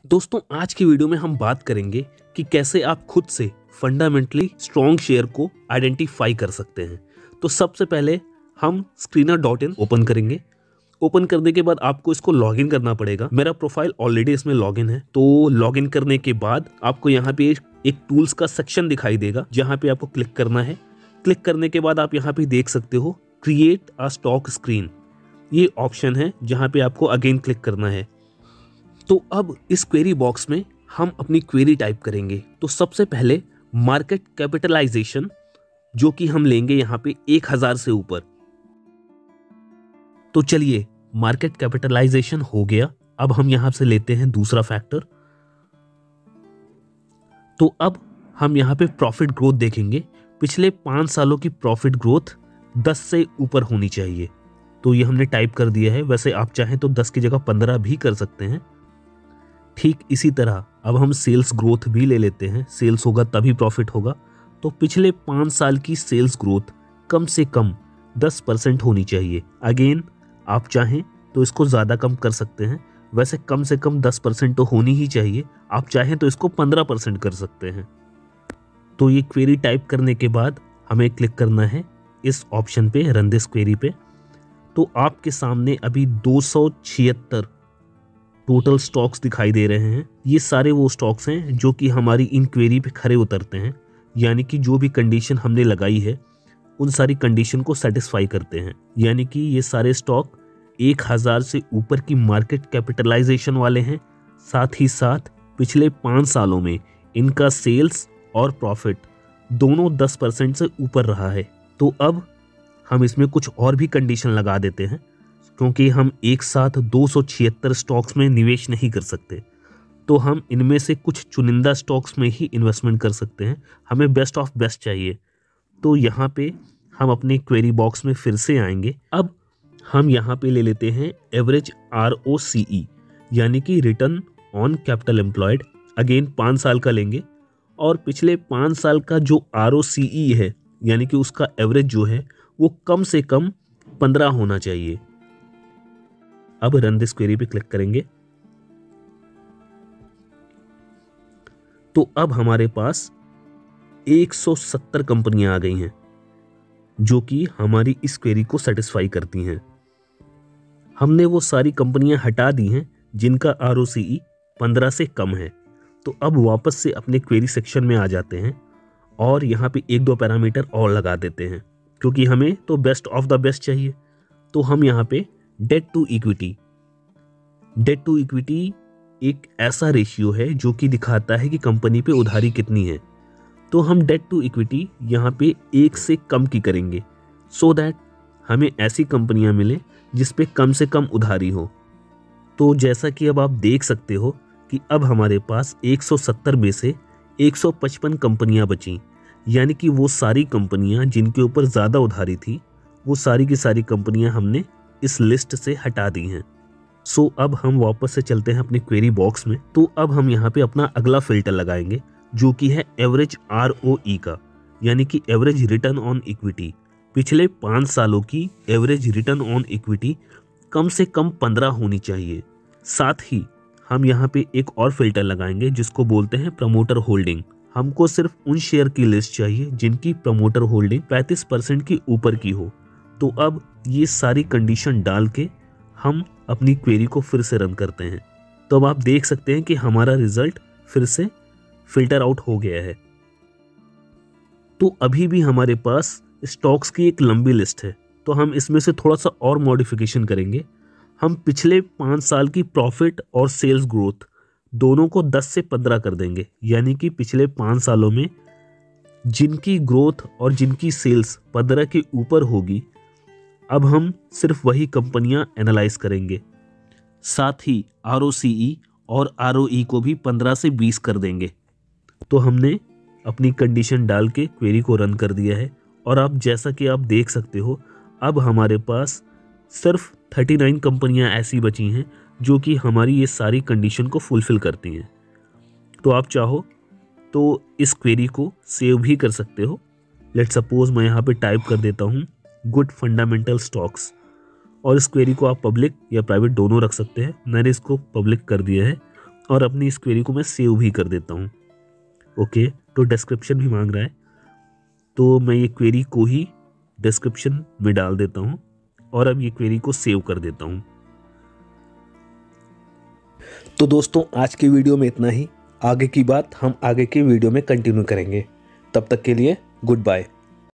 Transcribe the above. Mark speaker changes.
Speaker 1: दोस्तों आज की वीडियो में हम बात करेंगे कि कैसे आप खुद से फंडामेंटली स्ट्रॉन्ग शेयर को आइडेंटिफाई कर सकते हैं। तो सबसे पहले हम screener.in ओपन करेंगे। ओपन करने के बाद आपको इसको लॉगिन करना पड़ेगा। मेरा प्रोफाइल ऑलरेडी इसमें लॉगिन है। तो लॉगिन करने के बाद आपको यहाँ पे एक टूल्स का सेक्शन दिखाई देगा जहाँ पे आपको क्लिक करना है। क्लिक करने के बाद आप यहाँ पे देख सकते हो क्रिएट अ स्टॉक स्क्रीन, ये ऑप्शन है जहाँ पे आपको अगेन क्लिक करना है। तो अब इस क्वेरी बॉक्स में हम अपनी क्वेरी टाइप करेंगे। तो सबसे पहले मार्केट कैपिटलाइजेशन जो कि हम लेंगे यहाँ पे 1000 से ऊपर। तो चलिए मार्केट कैपिटलाइजेशन हो गया। अब हम यहां से लेते हैं दूसरा फैक्टर। तो अब हम यहाँ पे प्रॉफिट ग्रोथ देखेंगे। पिछले 5 सालों की प्रॉफिट ग्रोथ 10 से ऊपर होनी चाहिए। तो ये हमने टाइप कर दिया है। वैसे आप चाहें तो 10 की जगह 15 भी कर सकते हैं। ठीक इसी तरह अब हम सेल्स ग्रोथ भी ले लेते हैं। सेल्स होगा तभी प्रॉफिट होगा। तो पिछले 5 साल की सेल्स ग्रोथ कम से कम 10% होनी चाहिए। अगेन आप चाहें तो इसको ज़्यादा कम कर सकते हैं। वैसे कम से कम 10% तो होनी ही चाहिए। आप चाहें तो इसको 15% कर सकते हैं। तो ये क्वेरी टाइप करने के बाद हमें क्लिक करना है इस ऑप्शन पे, रन दिस क्वेरी पे। तो आपके सामने अभी 276 टोटल स्टॉक्स दिखाई दे रहे हैं। ये सारे वो स्टॉक्स हैं जो कि हमारी इन क्वेरी पे खरे उतरते हैं, यानी कि जो भी कंडीशन हमने लगाई है उन सारी कंडीशन को सेटिस्फाई करते हैं। यानी कि ये सारे स्टॉक 1000 से ऊपर की मार्केट कैपिटलाइजेशन वाले हैं। साथ ही साथ पिछले 5 सालों में इनका सेल्स और प्रॉफिट दोनों 10% से ऊपर रहा है। तो अब हम इसमें कुछ और भी कंडीशन लगा देते हैं, क्योंकि हम एक साथ 276 स्टॉक्स में निवेश नहीं कर सकते। तो हम इनमें से कुछ चुनिंदा स्टॉक्स में ही इन्वेस्टमेंट कर सकते हैं। हमें बेस्ट ऑफ बेस्ट चाहिए। तो यहाँ पे हम अपने क्वेरी बॉक्स में फिर से आएंगे। अब हम यहाँ पे ले लेते हैं एवरेज ROCE, यानी कि return on capital employed. Again 5 साल का लेंगे और पिछले 5 साल का जो ROCE है, यानी कि उसका एवरेज जो है वो कम से कम 15 होना चाहिए। अब रन दिस क्वेरी पे क्लिक करेंगे। तो अब हमारे पास 170 कंपनियां आ गई हैं जो कि हमारी इस क्वेरी को सेटिस्फाई करती हैं। हमने वो सारी कंपनियां हटा दी हैं जिनका ROCE 15 से कम है। तो अब वापस से अपने क्वेरी सेक्शन में आ जाते हैं और यहाँ पे 1-2 पैरामीटर और लगा देते हैं, क्योंकि हमें तो बेस्ट ऑफ द बेस्ट चाहिए। तो हम यहाँ पे डेट टू इक्विटी एक ऐसा रेशियो है जो कि दिखाता है कि कंपनी पे उधारी कितनी है। तो हम डेट टू इक्विटी यहाँ पे 1 से कम की करेंगे, सो दैट हमें ऐसी कंपनियां मिले जिस पे कम से कम उधारी हो। तो जैसा कि अब आप देख सकते हो कि अब हमारे पास 170 में से 155 कंपनियां बची, यानी कि वो सारी कंपनियां जिनके ऊपर ज़्यादा उधारी थी वो सारी की सारी कंपनियां हमने इस लिस्ट से हटा दी हैं। सो अब हम वापस से चलते हैं अपने क्वेरी बॉक्स में। तो अब हम यहाँ पे अपना अगला फिल्टर लगाएंगे जो कि है एवरेज ROE का, यानी कि एवरेज रिटर्न ऑन इक्विटी। पिछले 5 सालों की एवरेज रिटर्न ऑन इक्विटी कम से कम 15 होनी चाहिए। साथ ही हम यहाँ पे एक और फिल्टर लगाएंगे जिसको बोलते हैं प्रमोटर होल्डिंग। हमको सिर्फ उन शेयर की लिस्ट चाहिए जिनकी प्रमोटर होल्डिंग 35% की ऊपर की हो। तो अब ये सारी कंडीशन डाल के हम अपनी क्वेरी को फिर से रन करते हैं। तो अब आप देख सकते हैं कि हमारा रिजल्ट फिर से फिल्टर आउट हो गया है। तो अभी भी हमारे पास स्टॉक्स की एक लंबी लिस्ट है। तो हम इसमें से थोड़ा सा और मॉडिफिकेशन करेंगे। हम पिछले 5 साल की प्रॉफिट और सेल्स ग्रोथ दोनों को 10 से 15 कर देंगे, यानी कि पिछले 5 सालों में जिनकी ग्रोथ और जिनकी सेल्स 15 के ऊपर होगी, अब हम सिर्फ वही कंपनियां एनालाइज करेंगे। साथ ही ROCE और ROE को भी 15 से 20 कर देंगे। तो हमने अपनी कंडीशन डाल के क्वेरी को रन कर दिया है। और अब जैसा कि आप देख सकते हो अब हमारे पास सिर्फ 39 कंपनियां ऐसी बची हैं जो कि हमारी ये सारी कंडीशन को फुलफिल करती हैं। तो आप चाहो तो इस क्वेरी को सेव भी कर सकते हो। लेट सपोज मैं यहाँ पे टाइप कर देता हूँ गुड फंडामेंटल स्टॉक्स, और इस क्वेरी को आप पब्लिक या प्राइवेट दोनों रख सकते हैं। मैंने इसको पब्लिक कर दिया है। और अपनी इस क्वेरी को मैं सेव भी कर देता हूँ। ओके, तो डिस्क्रिप्शन भी मांग रहा है, तो मैं ये क्वेरी को ही डिस्क्रिप्शन में डाल देता हूँ और अब ये क्वेरी को सेव कर देता हूँ। तो दोस्तों, आज की वीडियो में इतना ही। आगे की बात हम आगे की वीडियो में कंटिन्यू करेंगे। तब तक के लिए गुड बाय।